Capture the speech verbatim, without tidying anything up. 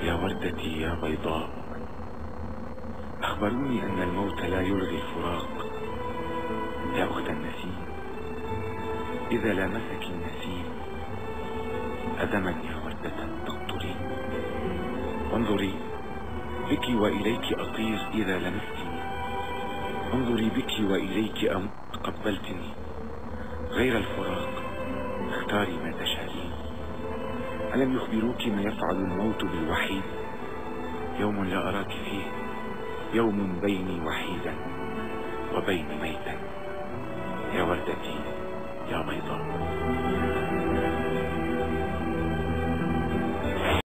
يا وردتي يا بيضاء، أخبروني أن الموت لا يلغي الفراق. يا أخت النسيم، إذا لامسك النسيم أدما يا وردة تقطرين. انظري بك وإليك أطير إذا لمستني، انظري بك وإليك أم قبلتني. غير الفراق اختاري ما تشاءين. ألم يخبروك ما يفعل الموت بالوحيد؟ يوم لا أراك فيه، يوم بيني وحيدا وبين ميتا. يا وردتي يا بيضاء.